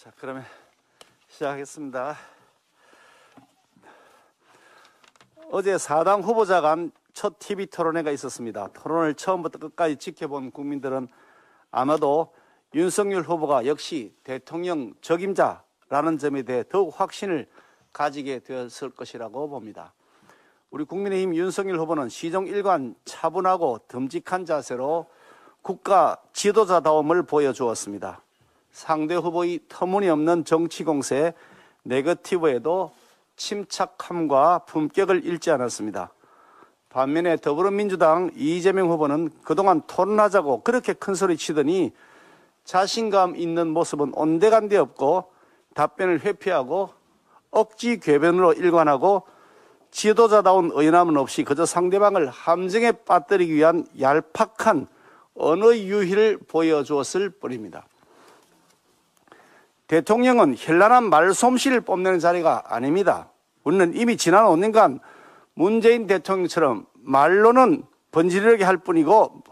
자, 그러면 시작하겠습니다. 어제 4당 후보자 간 첫 TV 토론회가 있었습니다. 토론을 처음부터 끝까지 지켜본 국민들은 아마도 윤석열 후보가 역시 대통령 적임자라는 점에 대해 더욱 확신을 가지게 되었을 것이라고 봅니다. 우리 국민의힘 윤석열 후보는 시종 일관 차분하고 듬직한 자세로 국가 지도자다움을 보여주었습니다. 상대 후보의 터무니없는 정치 공세 네거티브에도 침착함과 품격을 잃지 않았습니다. 반면에 더불어민주당 이재명 후보는 그동안 토론하자고 그렇게 큰 소리 치더니 자신감 있는 모습은 온데간데 없고 답변을 회피하고 억지 궤변으로 일관하고 지도자다운 의연함은 없이 그저 상대방을 함정에 빠뜨리기 위한 얄팍한 언어 유희를 보여주었을 뿐입니다. 대통령은 현란한 말솜씨를 뽐내는 자리가 아닙니다. 우리는 이미 지난 5년간 문재인 대통령처럼 말로만 번지르르게 할 뿐이고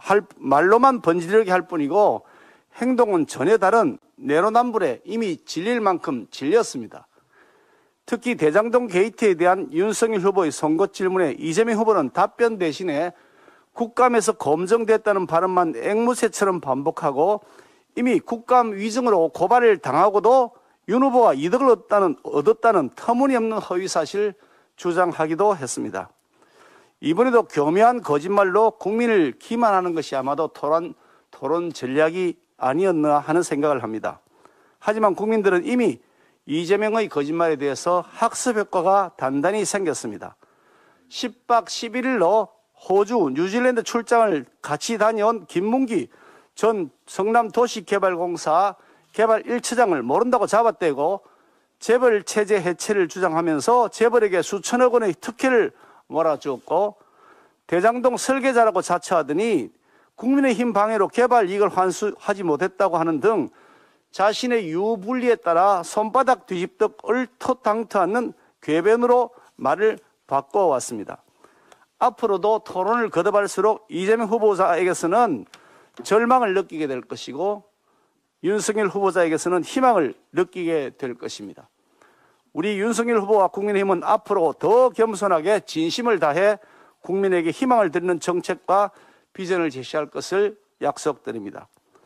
행동은 전혀 다른 내로남불에 이미 질릴 만큼 질렸습니다. 특히 대장동 게이트에 대한 윤석열 후보의 선거 질문에 이재명 후보는 답변 대신에 국감에서 검증됐다는 발언만 앵무새처럼 반복하고 이미 국감 위증으로 고발을 당하고도 윤 후보가 이득을 얻었다는 터무니없는 허위사실을 주장하기도 했습니다. 이번에도 교묘한 거짓말로 국민을 기만하는 것이 아마도 토론 전략이 아니었나 하는 생각을 합니다. 하지만 국민들은 이미 이재명의 거짓말에 대해서 학습 효과가 단단히 생겼습니다. 10박 11일로 호주, 뉴질랜드 출장을 같이 다녀온 김문기 전 성남도시개발공사 개발 1처장을 모른다고 잡아떼고 재벌 체제 해체를 주장하면서 재벌에게 수천억 원의 특혜를 몰아주었고 대장동 설계자라고 자처하더니 국민의힘 방해로 개발 이익을 환수하지 못했다고 하는 등 자신의 유불리에 따라 손바닥 뒤집듯 얼토당토하는 궤변으로 말을 바꿔왔습니다. 앞으로도 토론을 거듭할수록 이재명 후보자에게서는 절망을 느끼게 될 것이고 윤석열 후보자에게서는 희망을 느끼게 될 것입니다. 우리 윤석열 후보와 국민의힘은 앞으로 더 겸손하게 진심을 다해 국민에게 희망을 드리는 정책과 비전을 제시할 것을 약속드립니다.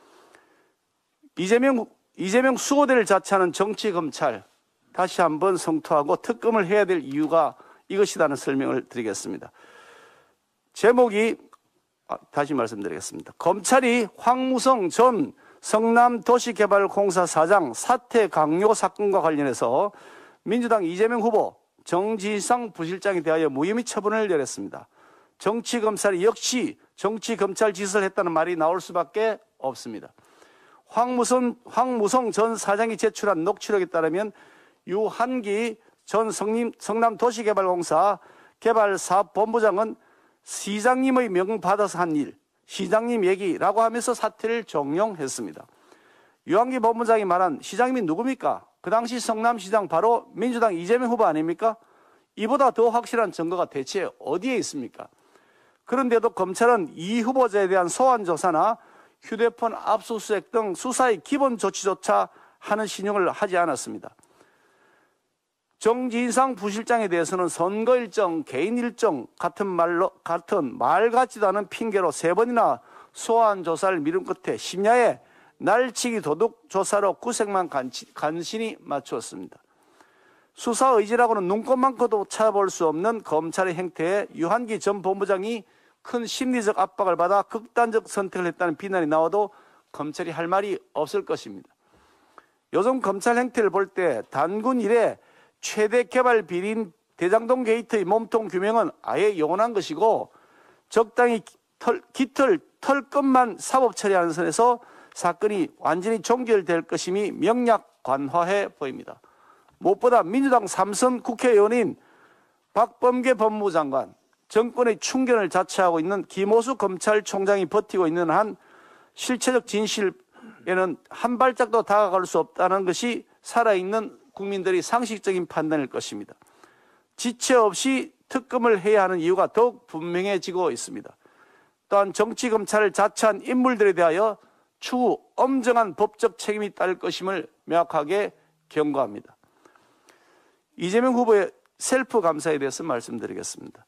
이재명 수호대를 자처하는 정치검찰 다시 한번 성토하고 특검을 해야 될 이유가 이것이라는 설명을 드리겠습니다. 제목이 다시 말씀드리겠습니다. 검찰이 황무성 전 성남도시개발공사 사장 사퇴 강요 사건과 관련해서 민주당 이재명 후보, 정진상 부실장에 대하여 무혐의 처분을 내렸습니다. 정치검찰이 역시 정치검찰 짓을 했다는 말이 나올 수밖에 없습니다. 황무성 전 사장이 제출한 녹취록에 따르면 유한기 전 성남도시개발공사 개발사업본부장은 시장님의 명 받아서 한 일, 시장님 얘기라고 하면서 사퇴를 종용했습니다. 유한기 본부장이 말한 시장님이 누굽니까? 그 당시 성남시장 바로 민주당 이재명 후보 아닙니까? 이보다 더 확실한 증거가 대체 어디에 있습니까? 그런데도 검찰은 이 후보자에 대한 소환 조사나 휴대폰 압수수색 등 수사의 기본 조치조차 하는 신용을 하지 않았습니다. 정진상 부실장에 대해서는 선거 일정, 개인 일정 같은 말 같지도 않은 핑계로 3번이나 소환 조사를 미룬 끝에 심야에 날치기 도둑 조사로 구색만 간신히 맞추었습니다. 수사 의지라고는 눈꼽만큼도 찾아볼 수 없는 검찰의 행태에 유한기 전 본부장이 큰 심리적 압박을 받아 극단적 선택을 했다는 비난이 나와도 검찰이 할 말이 없을 것입니다. 요즘 검찰 행태를 볼 때 단군 이래 최대 개발 비리인 대장동 게이트의 몸통 규명은 아예 영원한 것이고 적당히 털끝만 사법 처리하는 선에서 사건이 완전히 종결될 것임이 명약관화해 보입니다. 무엇보다 민주당 3선 국회의원인 박범계 법무부 장관, 정권의 충견을 자처하고 있는 김호수 검찰총장이 버티고 있는 한 실체적 진실에는 한 발짝도 다가갈 수 없다는 것이 살아있는 국민들의 상식적인 판단일 것입니다. 지체 없이 특검을 해야 하는 이유가 더욱 분명해지고 있습니다. 또한 정치검찰을 자처한 인물들에 대하여 추후 엄정한 법적 책임이 따를 것임을 명확하게 경고합니다. 이재명 후보의 셀프 감사에 대해서 말씀드리겠습니다.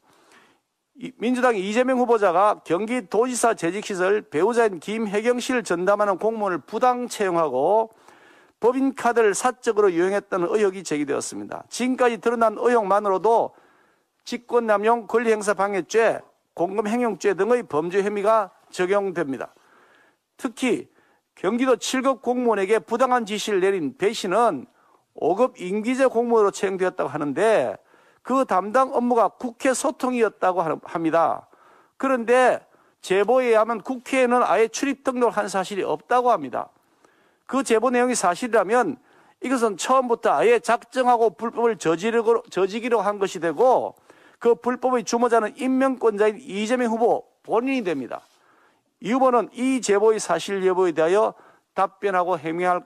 민주당 이재명 후보자가 경기도지사 재직시설 배우자인 김혜경 씨를 전담하는 공무원을 부당 채용하고 법인카드를 사적으로 이용했다는 의혹이 제기되었습니다. 지금까지 드러난 의혹만으로도 직권남용, 권리행사방해죄, 공금횡령죄 등의 범죄 혐의가 적용됩니다. 특히 경기도 7급 공무원에게 부당한 지시를 내린 배 씨는 5급 임기제 공무원으로 채용되었다고 하는데 그 담당 업무가 국회 소통이었다고 합니다. 그런데 제보에 의하면 국회에는 아예 출입 등록을 한 사실이 없다고 합니다. 그 제보 내용이 사실이라면 이것은 처음부터 아예 작정하고 불법을 저지기로 한 것이 되고 그 불법의 주모자는 임명권자인 이재명 후보 본인이 됩니다. 이 후보는 이 제보의 사실 여부에 대하여 답변하고 해명할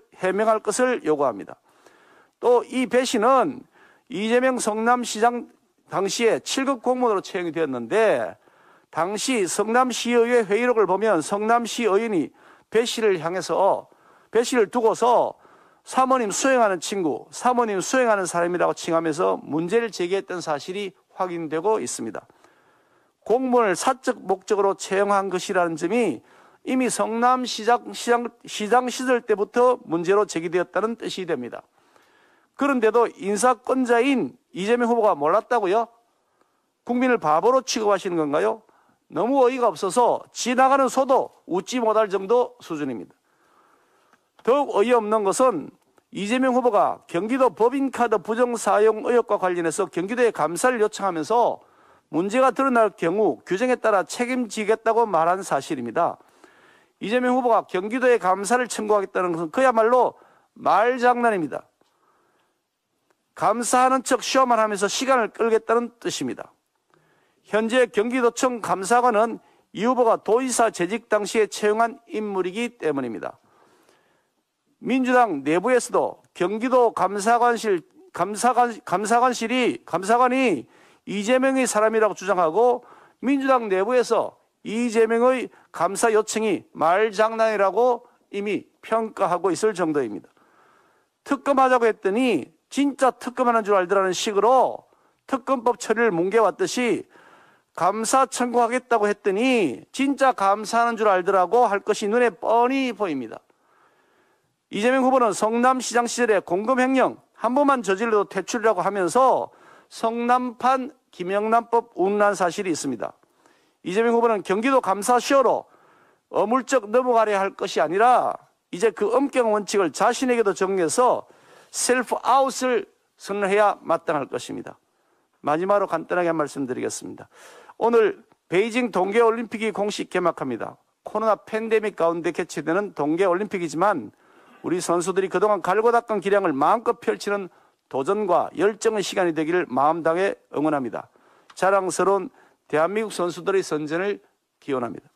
것을 요구합니다. 또 이 배 씨는 이재명 성남시장 당시에 7급 공무원으로 채용이 되었는데 당시 성남시의회 회의록을 보면 성남시 의원이 배 씨를 향해서 배 씨를 두고서 사모님 수행하는 친구, 사모님 수행하는 사람이라고 칭하면서 문제를 제기했던 사실이 확인되고 있습니다. 공무원을 사적 목적으로 채용한 것이라는 점이 이미 성남시장 시절 때부터 문제로 제기되었다는 뜻이 됩니다. 그런데도 인사권자인 이재명 후보가 몰랐다고요? 국민을 바보로 취급하시는 건가요? 너무 어이가 없어서 지나가는 소도 웃지 못할 정도 수준입니다. 더욱 어이없는 것은 이재명 후보가 경기도 법인카드 부정사용 의혹과 관련해서 경기도에 감사를 요청하면서 문제가 드러날 경우 규정에 따라 책임지겠다고 말한 사실입니다. 이재명 후보가 경기도에 감사를 청구하겠다는 것은 그야말로 말장난입니다. 감사하는 척 쇼만 하면서 시간을 끌겠다는 뜻입니다. 현재 경기도청 감사관은 이 후보가 도지사 재직 당시에 채용한 인물이기 때문입니다. 민주당 내부에서도 경기도 감사관이 이재명의 사람이라고 주장하고 민주당 내부에서 이재명의 감사 요청이 말장난이라고 이미 평가하고 있을 정도입니다. 특검하자고 했더니 진짜 특검하는 줄 알더라는 식으로 특검법 처리를 뭉개왔듯이 감사 청구하겠다고 했더니 진짜 감사하는 줄 알더라고 할 것이 눈에 뻔히 보입니다. 이재명 후보는 성남시장 시절에 공금횡령 한 번만 저질러도 퇴출이라고 하면서 성남판 김영란법 운운한 사실이 있습니다. 이재명 후보는 경기도 감사쇼로 어물쩍 넘어가려 할 것이 아니라 이제 그 엄격한 원칙을 자신에게도 정해서 셀프 아웃을 선언해야 마땅할 것입니다. 마지막으로 간단하게 한 말씀 드리겠습니다. 오늘 베이징 동계올림픽이 공식 개막합니다. 코로나 팬데믹 가운데 개최되는 동계올림픽이지만 우리 선수들이 그동안 갈고 닦은 기량을 마음껏 펼치는 도전과 열정의 시간이 되기를 마음 다해 응원합니다. 자랑스러운 대한민국 선수들의 선전을 기원합니다.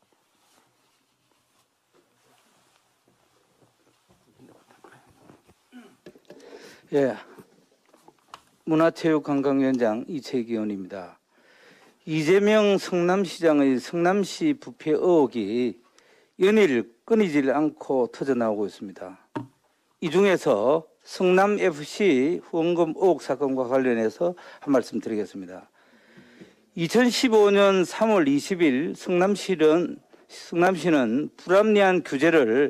예, 문화체육관광위원장 이채기 의원입니다. 이재명 성남시장의 성남시 부패 의혹이 연일 끊이질 않고 터져나오고 있습니다. 이 중에서 성남FC 후원금 의혹 사건과 관련해서 한 말씀 드리겠습니다. 2015년 3월 20일 성남시는 불합리한 규제를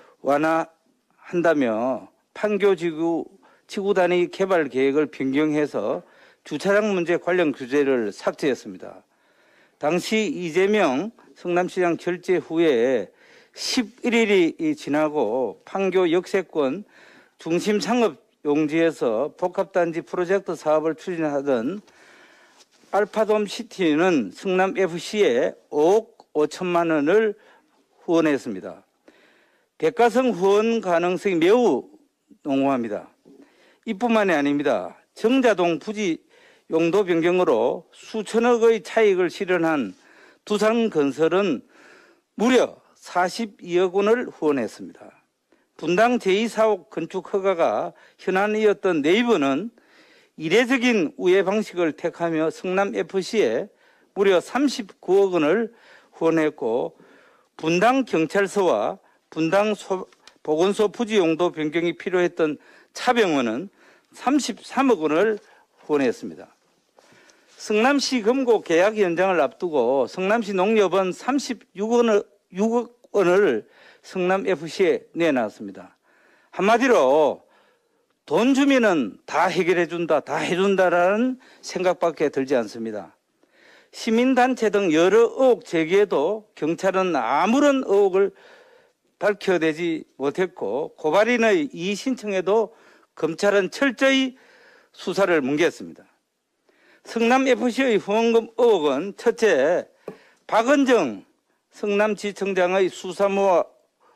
완화한다며 판교지구 지구 단위 개발 계획을 변경해서 주차장 문제 관련 규제를 삭제했습니다. 당시 이재명 성남시장 결재 후에 11일이 지나고 판교 역세권 중심 상업 용지에서 복합단지 프로젝트 사업을 추진하던 알파돔 시티는 성남FC에 5억 5천만 원을 후원했습니다. 대가성 후원 가능성이 매우 농후합니다. 이뿐만이 아닙니다. 정자동 부지 용도 변경으로 수천억의 차익을 실현한 두산건설은 무려 42억 원을 후원했습니다. 분당 제2사옥 건축 허가가 현안이었던 네이버는 이례적인 우회 방식을 택하며 성남FC에 무려 39억 원을 후원했고 분당 경찰서와 분당 보건소 부지 용도 변경이 필요했던 차병원은 33억 원을 후원했습니다. 성남시 금고 계약 연장을 앞두고 성남시 농협은 36억 원을 성남FC에 내놨습니다. 한마디로 돈 주면은 다 해결해준다, 다 해준다라는 생각밖에 들지 않습니다. 시민단체 등 여러 의혹 제기에도 경찰은 아무런 의혹을 밝혀내지 못했고 고발인의 이의 신청에도 검찰은 철저히 수사를 뭉갰습니다. 성남FC의 후원금 의혹은 첫째, 박은정 성남지청장의 수사무마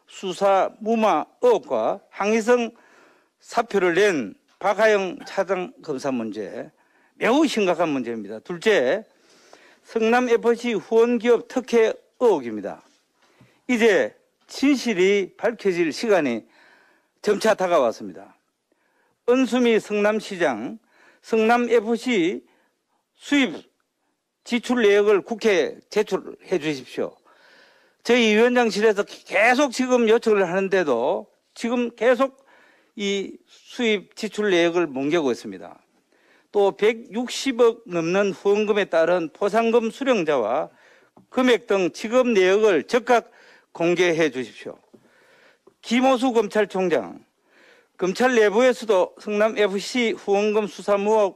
의혹과 황희성 사표를 낸 박하영 차장검사 문제, 매우 심각한 문제입니다. 둘째, 성남FC 후원기업 특혜 의혹입니다. 이제 진실이 밝혀질 시간이 점차 다가왔습니다. 은수미 성남시장, 성남FC 수입 지출 내역을 국회에 제출해 주십시오. 저희 위원장실에서 계속 지금 요청을 하는데도 지금 계속 이 수입 지출 내역을 뭉개고 있습니다. 또 160억 넘는 후원금에 따른 포상금 수령자와 금액 등 지급 내역을 즉각 공개해 주십시오. 김호수 검찰총장, 검찰 내부에서도 성남FC 후원금 수사무마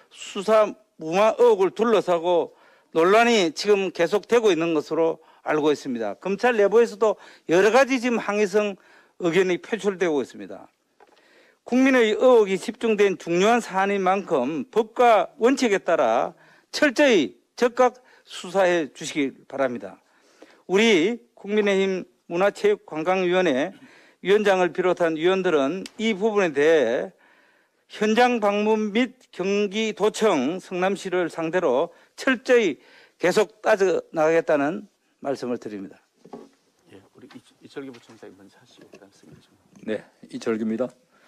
의혹을 둘러싸고 논란이 지금 계속되고 있는 것으로 알고 있습니다. 검찰 내부에서도 여러 가지 지금 항의성 의견이 표출되고 있습니다. 국민의 의혹이 집중된 중요한 사안인 만큼 법과 원칙에 따라 철저히 즉각 수사해 주시기 바랍니다. 우리 국민의힘 문화체육관광위원회 위원장을 비롯한 위원들은 이 부분에 대해 현장 방문 및 경기도청 성남시를 상대로 철저히 계속 따져나가겠다는 말씀을 드립니다. 예, 우리 이철규 부총장님 먼저 하시고 그다음 승인 좀. 네, 이철규입니다.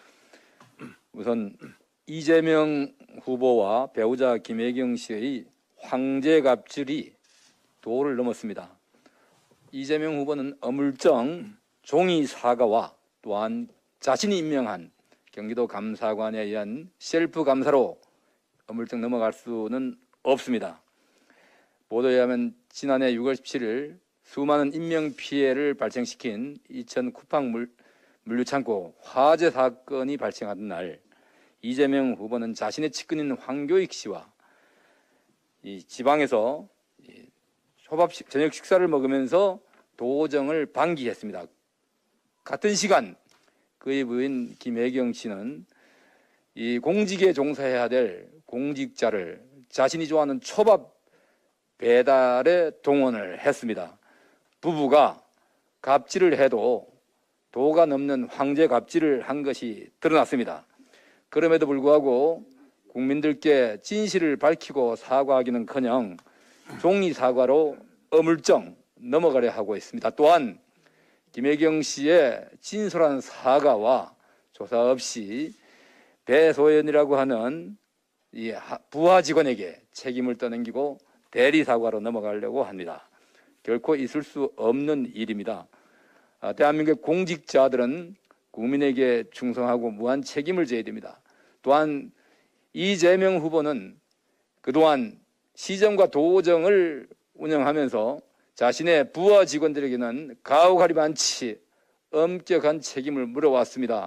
우선 이재명 후보와 배우자 김혜경 씨의 황제 갑질이 도를 넘었습니다. 이재명 후보는 어물쩡 종이 사과와 또한 자신이 임명한 경기도 감사관에 의한 셀프 감사로 어물쩡 넘어갈 수는 없습니다. 보도에 의하면 지난해 6월 17일 수많은 인명 피해를 발생시킨 이천 쿠팡 물류창고 화재 사건이 발생하던 날 이재명 후보는 자신의 측근인 황교익 씨와 이 지방에서 초밥 저녁 식사를 먹으면서 도정을 방기했습니다. 같은 시간 그의 부인 김혜경 씨는 이 공직에 종사해야 될 공직자를 자신이 좋아하는 초밥 배달에 동원을 했습니다. 부부가 갑질을 해도 도가 넘는 황제 갑질을 한 것이 드러났습니다. 그럼에도 불구하고 국민들께 진실을 밝히고 사과하기는커녕 종이 사과로 어물쩡 넘어가려 하고 있습니다. 또한 김혜경 씨의 진솔한 사과와 조사 없이 배소연이라고 하는 이 부하 직원에게 책임을 떠넘기고 대리 사과로 넘어가려고 합니다. 결코 있을 수 없는 일입니다. 대한민국 공직자들은 국민에게 충성하고 무한 책임을 져야 됩니다. 또한 이재명 후보는 그동안 시정과 도정을 운영하면서 자신의 부하 직원들에게는 가오가리 많지 엄격한 책임을 물어왔습니다.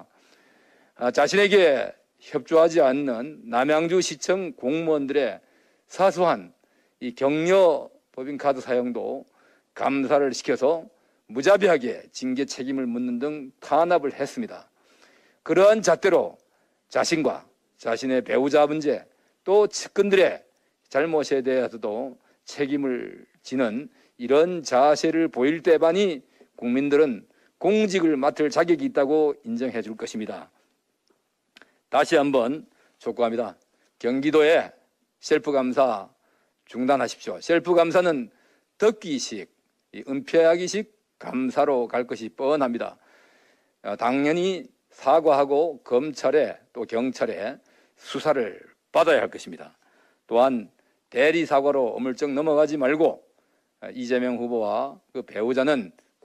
자신에게 협조하지 않는 남양주시청 공무원들의 사소한 이 격려 법인카드 사용도 감사를 시켜서 무자비하게 징계 책임을 묻는 등 탄압을 했습니다. 그러한 잣대로 자신과 자신의 배우자 문제 또 측근들의 잘못에 대해서도 책임을 지는 이런 자세를 보일 때만이 국민들은 공직을 맡을 자격이 있다고 인정해 줄 것입니다. 다시 한번 촉구합니다. 경기도의 셀프 감사 중단하십시오. 셀프 감사는 덕기식, 은폐하기식 감사로 갈 것이 뻔합니다. 당연히 사과하고 검찰에 또 경찰에 수사를 받아야 할 것입니다. 또한 대리 사과로 어물쩍 넘어가지 말고 이재명 후보와 그 배우자는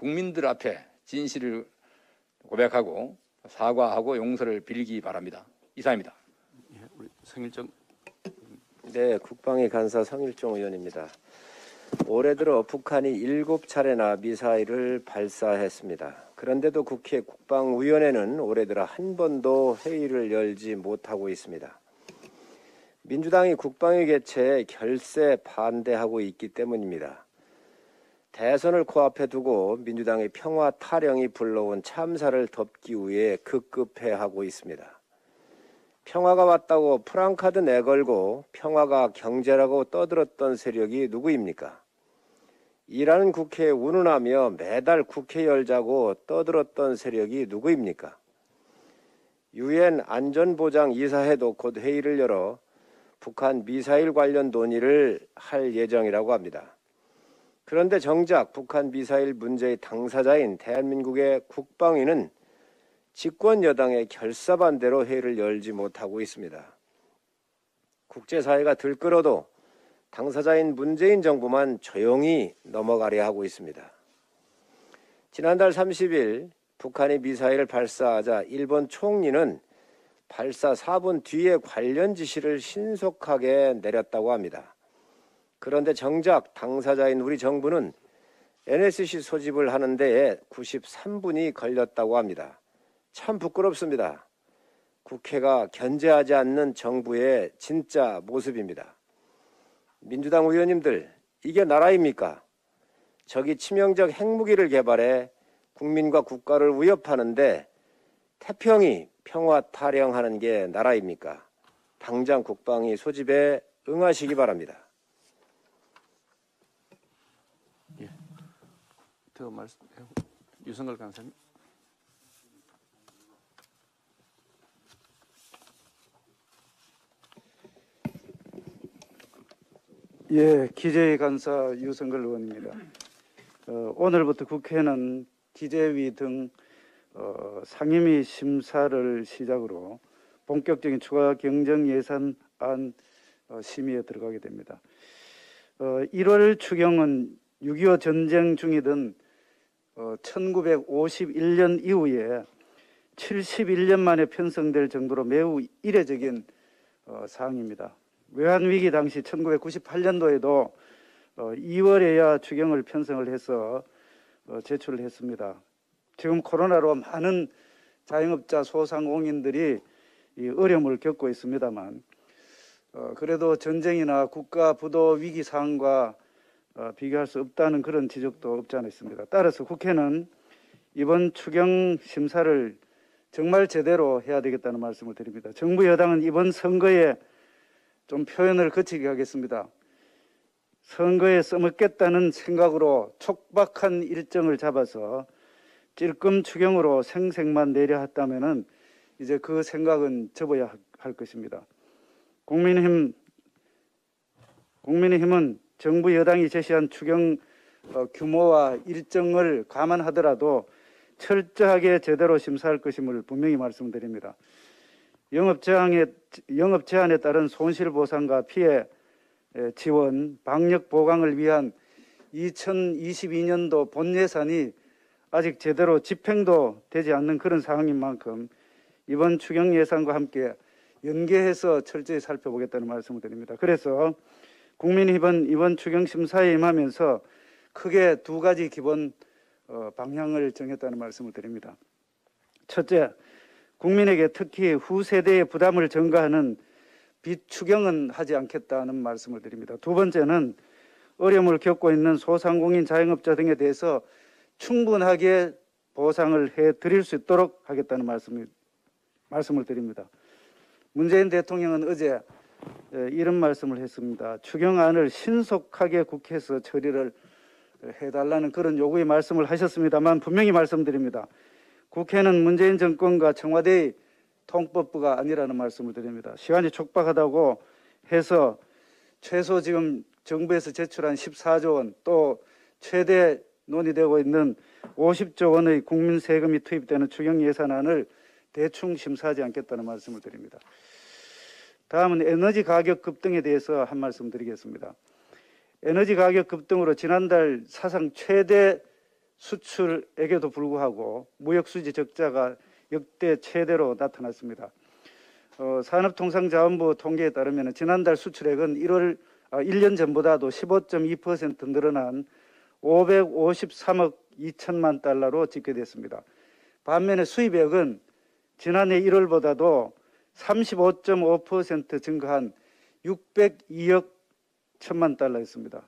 국민들 앞에 진실을 고백하고 사과하고 용서를 빌기 바랍니다. 이상입니다. 예, 우리 성일정. 네, 국방위 간사 성일종 의원입니다. 올해 들어 북한이 7차례나 미사일을 발사했습니다. 그런데도 국회 국방위원회는 올해 들어 한 번도 회의를 열지 못하고 있습니다. 민주당이 국방위 개최에 결세 반대하고 있기 때문입니다. 대선을 코앞에 두고 민주당의 평화 타령이 불러온 참사를 덮기 위해 급급해하고 있습니다. 평화가 왔다고 프랑카드 내걸고 평화가 경제라고 떠들었던 세력이 누구입니까? 일하는 국회에 운운하며 매달 국회 열자고 떠들었던 세력이 누구입니까? 유엔 안전보장이사회도 곧 회의를 열어 북한 미사일 관련 논의를 할 예정이라고 합니다. 그런데 정작 북한 미사일 문제의 당사자인 대한민국의 국방위는 집권 여당의 결사반대로 회의를 열지 못하고 있습니다. 국제사회가 들끓어도 당사자인 문재인 정부만 조용히 넘어가려 하고 있습니다. 지난달 30일 북한이 미사일을 발사하자 일본 총리는 발사 4분 뒤에 관련 지시를 신속하게 내렸다고 합니다. 그런데 정작 당사자인 우리 정부는 NSC 소집을 하는 데에 93분이 걸렸다고 합니다. 참 부끄럽습니다. 국회가 견제하지 않는 정부의 진짜 모습입니다. 민주당 의원님들, 이게 나라입니까? 적이 치명적 핵무기를 개발해 국민과 국가를 위협하는데 태평이 평화 타령하는 게 나라입니까? 당장 국방위 소집에 응하시기 바랍니다. 예. 더 말씀, 유성걸 간사님. 예, 기재위 간사 유성걸 의원입니다. 오늘부터 국회는 기재위 등 상임위 심사를 시작으로 본격적인 추가 경정 예산안 심의에 들어가게 됩니다. 1월 추경은 6.25 전쟁 중이던 1951년 이후에 71년 만에 편성될 정도로 매우 이례적인 사항입니다. 외환위기 당시 1998년도에도 2월에야 추경을 편성을 해서 제출을 했습니다. 지금 코로나로 많은 자영업자 소상공인들이 이 어려움을 겪고 있습니다만 그래도 전쟁이나 국가 부도 위기 상황과 비교할 수 없다는 그런 지적도 없지 않아 있습니다. 따라서 국회는 이번 추경 심사를 정말 제대로 해야 되겠다는 말씀을 드립니다. 정부 여당은 이번 선거에 좀 표현을 거치게 하겠습니다. 선거에 써먹겠다는 생각으로 촉박한 일정을 잡아서 찔끔 추경으로 생색만 내려 했다면은 이제 그 생각은 접어야 할 것입니다. 국민의힘은 정부 여당이 제시한 추경 규모와 일정을 감안하더라도 철저하게 제대로 심사할 것임을 분명히 말씀드립니다. 영업 제한에 따른 손실보상과 피해 지원, 방역 보강을 위한 2022년도 본 예산이 아직 제대로 집행도 되지 않는 그런 상황인 만큼 이번 추경 예산과 함께 연계해서 철저히 살펴보겠다는 말씀을 드립니다. 그래서 국민의힘은 이번 추경 심사에 임하면서 크게 두 가지 기본 방향을 정했다는 말씀을 드립니다. 첫째, 국민에게 특히 후세대의 부담을 전가하는 빚 추경은 하지 않겠다는 말씀을 드립니다. 두 번째는 어려움을 겪고 있는 소상공인 자영업자 등에 대해서 충분하게 보상을 해드릴 수 있도록 하겠다는 말씀을 드립니다. 문재인 대통령은 어제 이런 말씀을 했습니다. 추경안을 신속하게 국회에서 처리를 해달라는 그런 요구의 말씀을 하셨습니다만 분명히 말씀드립니다. 국회는 문재인 정권과 청와대의 통법부가 아니라는 말씀을 드립니다. 시간이 촉박하다고 해서 최소 지금 정부에서 제출한 14조 원 또 최대 논의되고 있는 50조 원의 국민 세금이 투입되는 추경 예산안을 대충 심사하지 않겠다는 말씀을 드립니다. 다음은 에너지 가격 급등에 대해서 한 말씀 드리겠습니다. 에너지 가격 급등으로 지난달 사상 최대 수출에게도 불구하고 무역수지 적자가 역대 최대로 나타났습니다. 산업통상자원부 통계에 따르면 지난달 수출액은 1년 전보다도 15.2% 늘어난 553억 2천만 달러로 집계됐습니다. 반면에 수입액은 지난해 1월보다도 35.5% 증가한 602억 1천만 달러였습니다.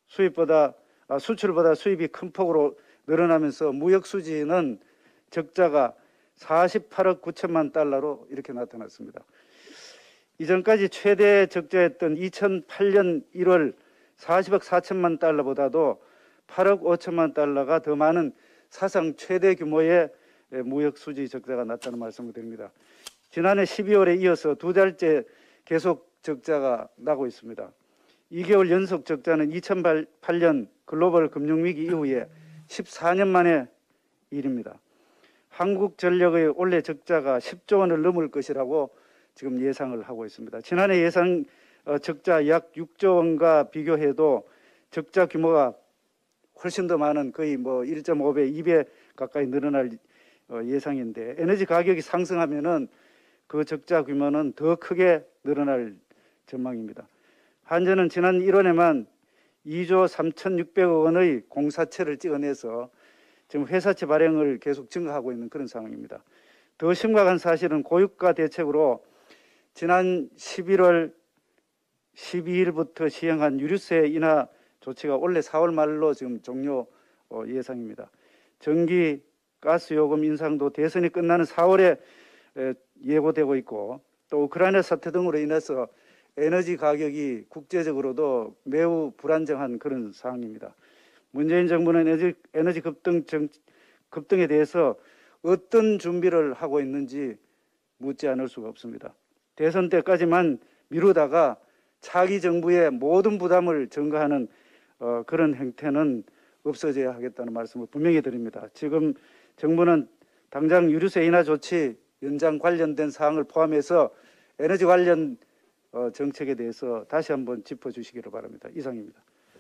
수출보다 수입이 큰 폭으로 늘어나면서 무역수지는 적자가 48억 9천만 달러로 이렇게 나타났습니다. 이전까지 최대 적자였던 2008년 1월 40억 4천만 달러보다도 8억 5천만 달러가 더 많은 사상 최대 규모의 무역수지 적자가 났다는 말씀을 드립니다. 지난해 12월에 이어서 두 달째 계속 적자가 나고 있습니다. 2개월 연속 적자는 2008년 글로벌 금융위기 이후에 14년 만의 일입니다. 한국전력의 올해 적자가 10조 원을 넘을 것이라고 지금 예상을 하고 있습니다. 지난해 예상 적자 약 6조 원과 비교해도 적자 규모가 훨씬 더 많은 거의 1.5배, 2배 가까이 늘어날 예상인데 에너지 가격이 상승하면은 그 적자 규모는 더 크게 늘어날 전망입니다. 한전은 지난 1월에만 2조 3,600억 원의 공사채를 찍어내서 지금 회사채 발행을 계속 증가하고 있는 그런 상황입니다. 더 심각한 사실은 고유가 대책으로 지난 11월 12일부터 시행한 유류세 인하 조치가 올해 4월 말로 지금 종료 예상입니다. 전기, 가스 요금 인상도 대선이 끝나는 4월에 예고되고 있고 또 우크라이나 사태 등으로 인해서 에너지 가격이 국제적으로도 매우 불안정한 그런 상황입니다. 문재인 정부는 에너지 급등에 대해서 어떤 준비를 하고 있는지 묻지 않을 수가 없습니다. 대선 때까지만 미루다가 차기 정부의 모든 부담을 전가하는 그런 행태는 없어져야 하겠다는 말씀을 분명히 드립니다. 지금 정부는 당장 유류세 인하 조치 연장 관련된 사항을 포함해서 에너지 관련 정책에 대해서 다시 한번 짚어주시기를 바랍니다. 이상입니다.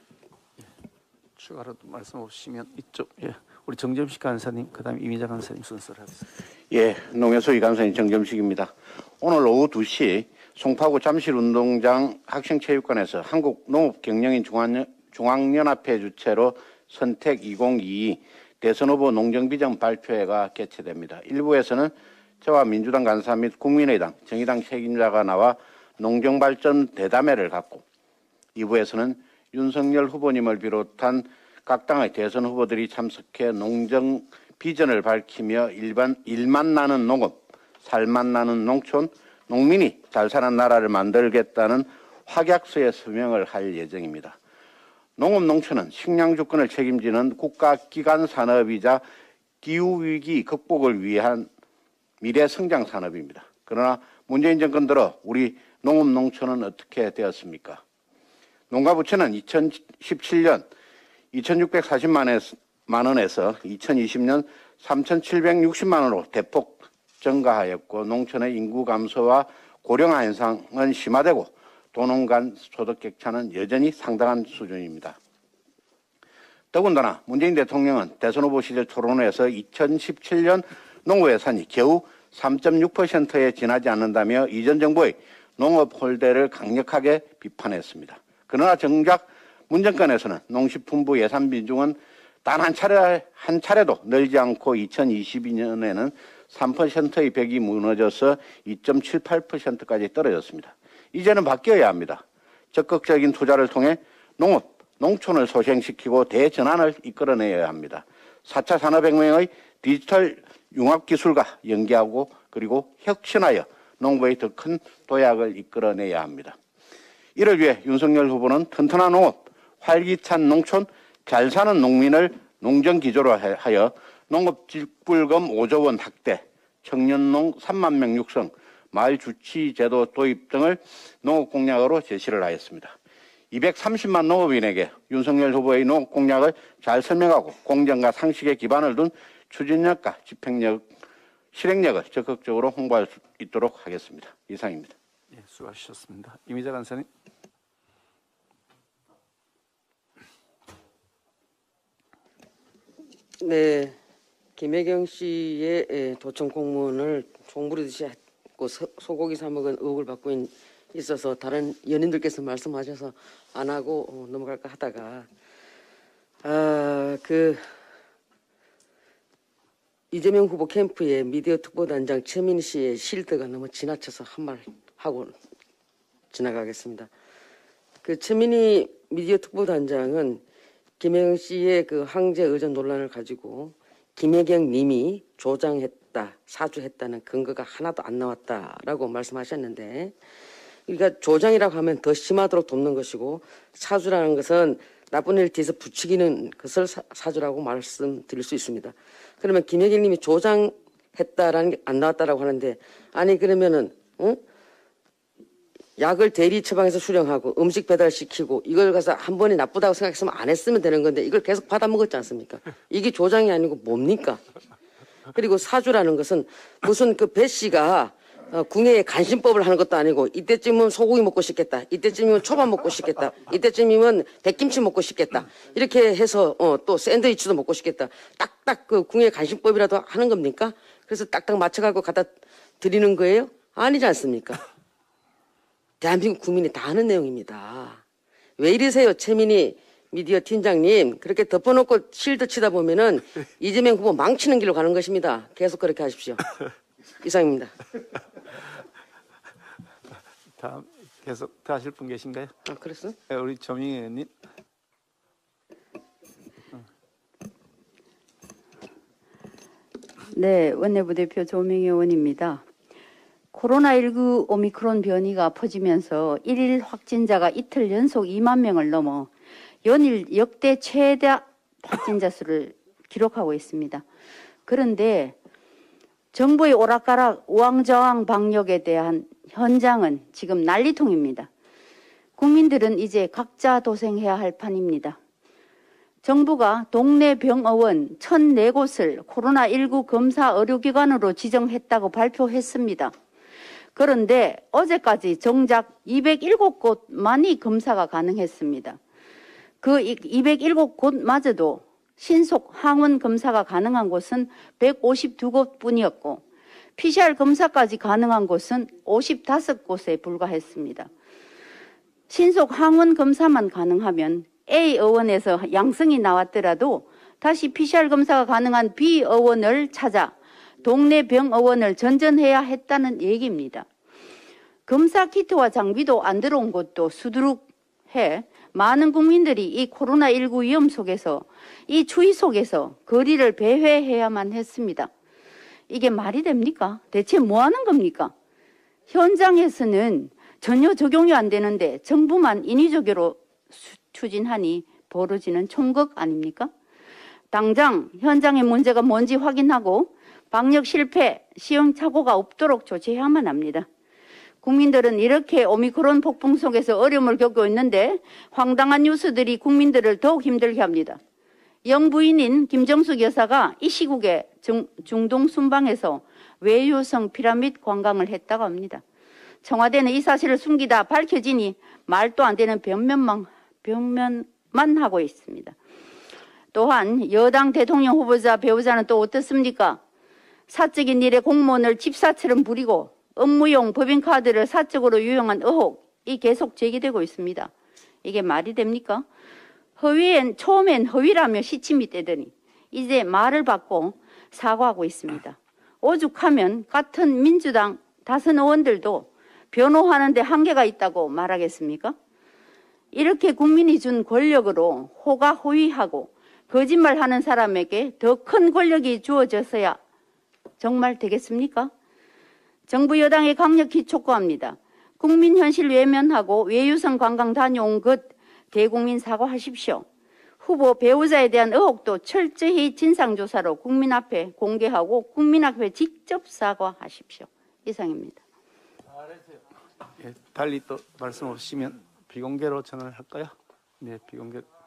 추가로 말씀 없으시면 이쪽 우리 정점식 간사님, 그다음 이미자 간사님 순서를 하겠습니다. 예, 농해수위 간사님 정점식입니다. 오늘 오후 2시 송파구 잠실운동장 학생체육관에서 한국농업경영인 중앙연합회 주최로 선택 2022 대선후보 농정비전 발표회가 개최됩니다. 1부에서는 저와 민주당 간사 및 국민의당, 정의당 책임자가 나와 농정발전 대담회를 갖고 2부에서는 윤석열 후보님을 비롯한 각 당의 대선 후보들이 참석해 농정 비전을 밝히며 일만 나는 농업, 살만 나는 농촌, 농민이 잘 사는 나라를 만들겠다는 확약서에 서명을 할 예정입니다. 농업 농촌은 식량 주권을 책임지는 국가기관 산업이자 기후위기 극복을 위한 미래 성장 산업입니다. 그러나 문재인 정권 들어 우리 농업 농촌은 어떻게 되었습니까? 농가부채는 2017년 2,640만 원에서 2020년 3,760만 원으로 대폭 증가하였고 농촌의 인구 감소와 고령화 현상은 심화되고 도농 간 소득 격차는 여전히 상당한 수준입니다. 더군다나 문재인 대통령은 대선 후보 시절 토론회에서 2017년 농업 예산이 겨우 3.6%에 지나지 않는다며 이전 정부의 농업 홀대를 강력하게 비판했습니다. 그러나 정작 문 정권에서는 농식품부 예산 비중은 단 한 차례도 늘지 않고 2022년에는 3%의 벽이 무너져서 2.78%까지 떨어졌습니다. 이제는 바뀌어야 합니다. 적극적인 투자를 통해 농업, 농촌을 소생시키고 대전환을 이끌어내야 합니다. 4차 산업혁명의 디지털 융합기술과 연계하고 그리고 혁신하여 농부의 더 큰 도약을 이끌어내야 합니다. 이를 위해 윤석열 후보는 튼튼한 농업, 활기찬 농촌, 잘 사는 농민을 농정기조로 하여 농업직불금 5조 원 확대, 청년농 3만 명 육성, 마을 주치제도 도입 등을 농업공약으로 제시를 하였습니다. 230만 농업인에게 윤석열 후보의 농업공약을 잘 설명하고 공정과 상식에 기반을 둔 추진력과 집행력, 실행력을 적극적으로 홍보할 수 있도록 하겠습니다. 이상입니다. 예, 수고하셨습니다. 이미자 간사님. 네, 김혜경 씨의 도청 공무원을 총부리듯이 했고 소고기 사 먹은 의혹을 받고 있어서 다른 연인들께서 말씀하셔서 안 하고 넘어갈까 하다가 이재명 후보 캠프의 미디어 특보단장 최민희 씨의 실드가 너무 지나쳐서 한 말 하고 지나가겠습니다. 그 최민희 미디어 특보단장은 김혜경 씨의 그 황제 의전 논란을 가지고 김혜경 님이 조장했다, 사주했다는 근거가 하나도 안 나왔다라고 말씀하셨는데, 그러니까 조장이라고 하면 더 심하도록 돕는 것이고 사주라는 것은 나쁜 일 뒤에서 부추기는 것을 사주라고 말씀드릴 수 있습니다. 그러면 김혜경 님이 조장했다라는 게 안 나왔다라고 하는데, 아니 그러면은 약을 대리 처방해서 수령하고 음식 배달시키고 이걸 가서 한 번에 나쁘다고 생각했으면 안 했으면 되는 건데 이걸 계속 받아 먹었지 않습니까? 이게 조장이 아니고 뭡니까? 그리고 사주라는 것은 무슨 그 배 씨가 궁예에 간신법을 하는 것도 아니고 이때쯤이면 소고기 먹고 싶겠다, 이때쯤이면 초밥 먹고 싶겠다, 이때쯤이면 백김치 먹고 싶겠다, 이렇게 해서 또 샌드위치도 먹고 싶겠다, 딱딱 그 궁예 간신법이라도 하는 겁니까? 그래서 딱딱 맞춰가지고 갖다 드리는 거예요? 아니지 않습니까? 대한민국 국민이 다 아는 내용입니다. 왜 이러세요, 최민희 미디어 팀장님? 그렇게 덮어놓고 실드 치다 보면은 이재명 후보 망치는 길로 가는 것입니다. 계속 그렇게 하십시오. 이상입니다. 다음 계속 더 하실 분 계신가요? 아, 그랬어? 네, 우리 조민희 의원님. 네, 원내부대표 조명희 의원입니다. 코로나19 오미크론 변이가 퍼지면서 일일 확진자가 이틀 연속 2만 명을 넘어 연일 역대 최대 확진자 수를 기록하고 있습니다. 그런데 정부의 오락가락 우왕좌왕 방역에 대한 현장은 지금 난리통입니다. 국민들은 이제 각자 도생해야 할 판입니다. 정부가 동네 병의원 1,004곳을 코로나19 검사 의료기관으로 지정했다고 발표했습니다. 그런데 어제까지 정작 207곳만이 검사가 가능했습니다. 그 207곳마저도 신속 항원 검사가 가능한 곳은 152곳 뿐이었고 PCR 검사까지 가능한 곳은 55곳에 불과했습니다. 신속 항원 검사만 가능하면 A 의원에서 양성이 나왔더라도 다시 PCR 검사가 가능한 B 의원을 찾아 동네 병의원을 전전해야 했다는 얘기입니다. 검사 키트와 장비도 안 들어온 곳도 수두룩해 많은 국민들이 이 코로나19 위험 속에서, 이 추위 속에서 거리를 배회해야만 했습니다. 이게 말이 됩니까? 대체 뭐 하는 겁니까? 현장에서는 전혀 적용이 안 되는데 정부만 인위적으로 추진하니 벌어지는 총극 아닙니까? 당장 현장의 문제가 뭔지 확인하고 방역 실패, 시행착오가 없도록 조치해야만 합니다. 국민들은 이렇게 오미크론 폭풍 속에서 어려움을 겪고 있는데 황당한 뉴스들이 국민들을 더욱 힘들게 합니다. 영부인인 김정숙 여사가 이 시국에 중동 순방에서 외유성 피라미드 관광을 했다고 합니다. 청와대는 이 사실을 숨기다 밝혀지니 말도 안 되는 변명만 하고 있습니다. 또한 여당 대통령 후보자 배우자는 또 어떻습니까? 사적인 일에 공무원을 집사처럼 부리고 업무용 법인카드를 사적으로 유용한 의혹이 계속 제기되고 있습니다. 이게 말이 됩니까? 처음엔 허위라며 시침이 떼더니 이제 말을 받고 사과하고 있습니다. 오죽하면 같은 민주당 다선 의원들도 변호하는 데 한계가 있다고 말하겠습니까? 이렇게 국민이 준 권력으로 호가호위하고 거짓말하는 사람에게 더 큰 권력이 주어져서야 정말 되겠습니까? 정부 여당에 강력히 촉구합니다. 국민 현실 외면하고 외유성 관광 다녀온 것 대국민 사과하십시오. 후보 배우자에 대한 의혹도 철저히 진상조사로 국민 앞에 공개하고 국민 앞에 직접 사과하십시오. 이상입니다. 예, 달리 또 말씀 없으시면 비공개로 전화를 할까요? 네, 비공개.